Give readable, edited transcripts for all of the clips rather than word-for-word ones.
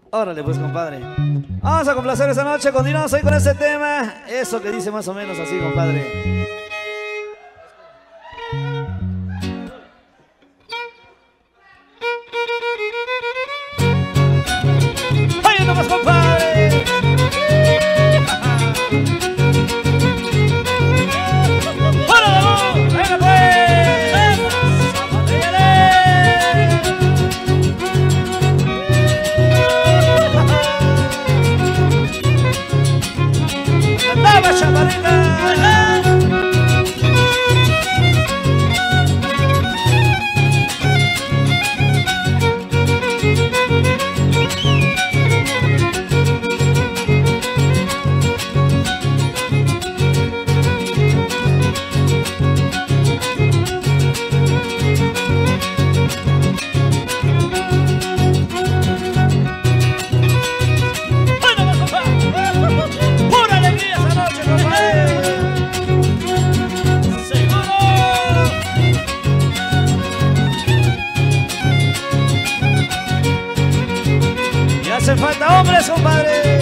Órale pues, compadre. Vamos a complacer esta noche. Continuamos hoy con este tema. Eso que dice más o menos así, compadre. ¡Ay, no más, compadre! ¡Hola, venga pues! ¡Andaba, chavalita! Hacen falta hombres, compadre.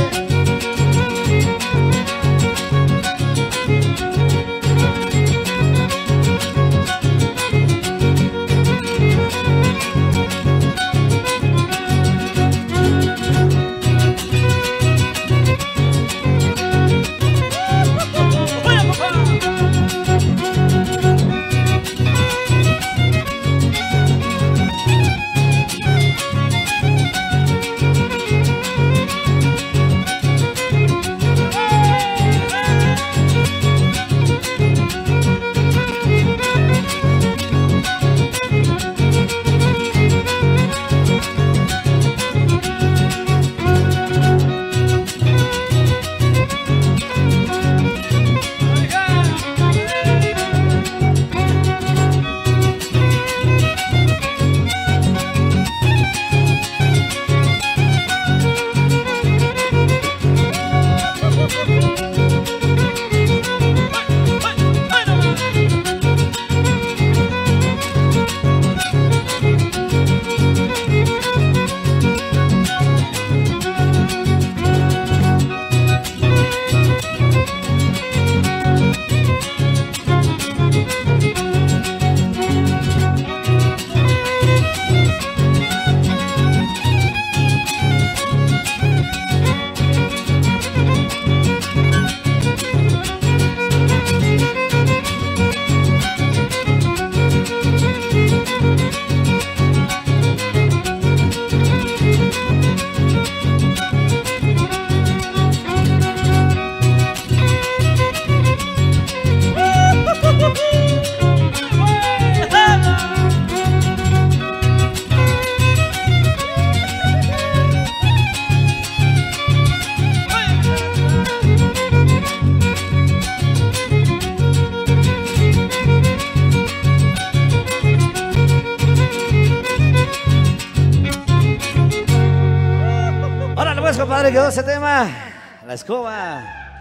Compadre, quedó ese tema, la escoba.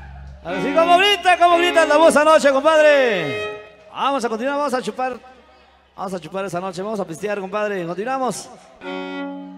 Así como grita la voz anoche, compadre. Vamos a continuar, vamos a chupar esa noche, vamos a pistear, compadre. Continuamos.